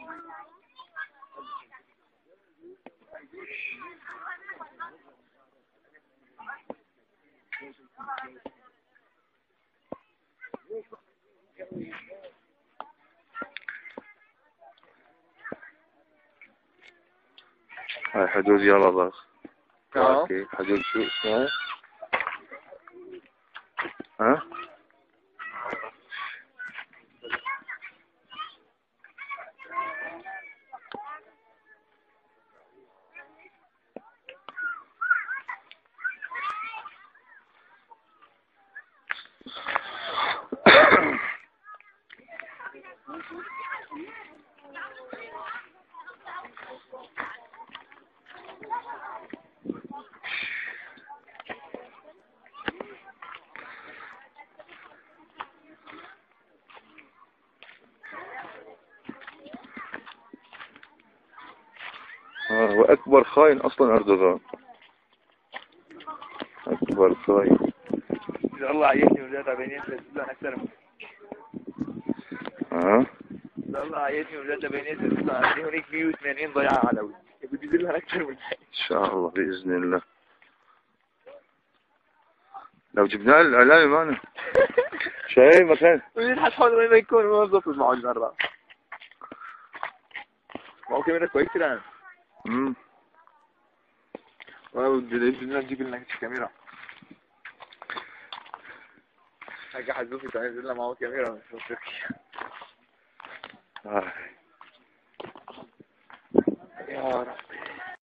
هاي حدود يلا بس. اوكي حدود شو اسمها؟ ها؟ هو أكبر خاين أصلا أردوغان، أكبر خاين. الله عيتني ولاد بيني لا أكثر. ها؟ الله عيتني ولاد بيني لا هناك 180 ضيعة علوي بدي يدلها أكثر من هيك. إن شاء الله بإذن الله. لو جبنا الإعلامي معنا شاي مكان. ولين حتحاول وين يكون موظف معه المرة. ما هو كاميرا كويس الآن. بدنا نجيب لنا كاميرا. حاجة حزوفي تعمل لنا معه كاميرا مش تركيا. يا رب.